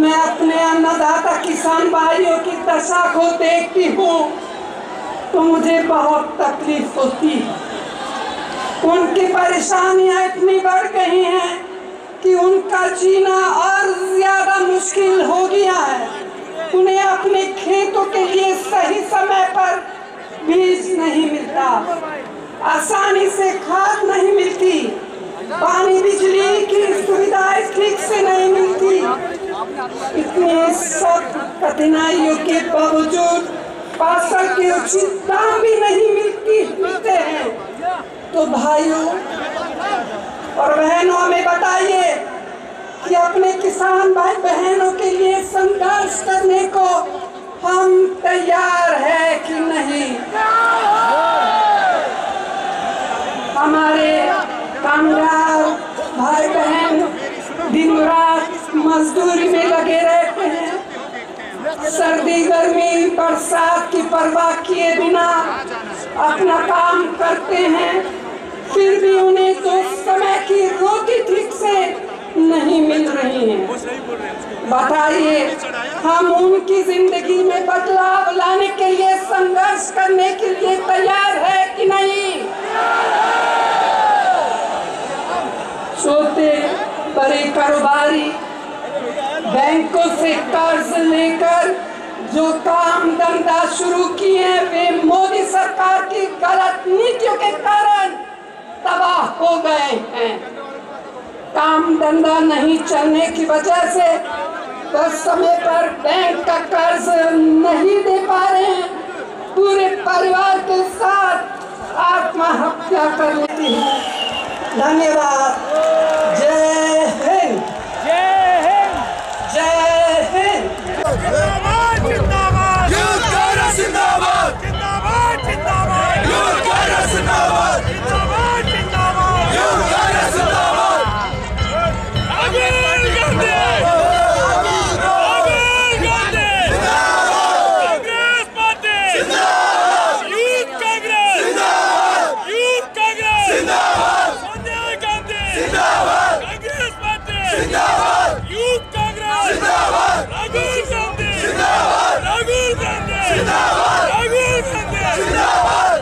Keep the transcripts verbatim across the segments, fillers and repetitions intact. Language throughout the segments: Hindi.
मैं अपने अन्नदाता किसान भाइयों की दशा को देखती हूँ तो मुझे बहुत तकलीफ होती है। उनकी परेशानियां इतनी बढ़ गई हैं कि उनका जीना और ज्यादा मुश्किल हो गया है। उन्हें अपने खेतों के लिए सही समय पर बीज नहीं मिलता, आसानी से खाद नहीं मिलती, पानी बिजली की सुविधाएं ठीक से नहीं मिलती। इतनी सब कठिनाइयों के बावजूद फसल के उचित दाम भी नहीं मिलती मिलते हैं। तो भाइयों और बहनों, हमें बताइए कि अपने किसान भाई बहनों के लिए संघर्ष करने को हम तैयार है कि नहीं। हमारे कामगार भाई बहन दिन रात मजदूरी में लगे रहते हैं, सर्दी गर्मी बरसात की परवाह किए बिना अपना काम करते हैं, फिर भी उन्हें तो समय की रोटी ठीक से नहीं मिल रही है। बताइए, हम उनकी जिंदगी में बदलाव लाने के लिए संघर्ष करने के लिए तैयार है कि नहीं। छोटे बड़े कारोबारी बैंकों से कर्ज लेकर जो काम धंधा शुरू किए, वे मोदी सरकार की गलत नीतियों के कारण तबाह हो गए हैं। काम धंधा नहीं चलने की वजह से बस समय पर बैंक का कर्ज नहीं दे पा रहे हैं, पूरे परिवार के साथ आत्महत्या कर लेती है। धन्यवाद। जय हिंद। जय हिंद। जय हिंद। जिंदाबाद जिंदाबाद। यूथ कांग्रेस जिंदाबाद। जिंदाबाद जिंदाबाद। यूथ कांग्रेस जिंदाबाद। जिंदाबाद जिंदाबाद। यूथ कांग्रेस जिंदाबाद। Rahul Gandhi. Rahul Gandhi. Congress party. Youth Congress. Youth Congress. Sonia Gandhi. Congress party. Youth Congress. Rahul Gandhi. Rahul Gandhi. Rahul Gandhi.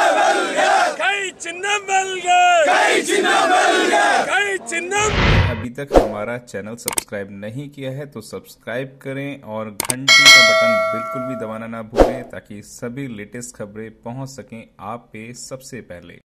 अभी तक हमारा चैनल सब्सक्राइब नहीं किया है तो सब्सक्राइब करें और घंटी का बटन बिल्कुल भी दबाना ना भूलें ताकि सभी लेटेस्ट खबरें पहुंच सकें आप पे सबसे पहले।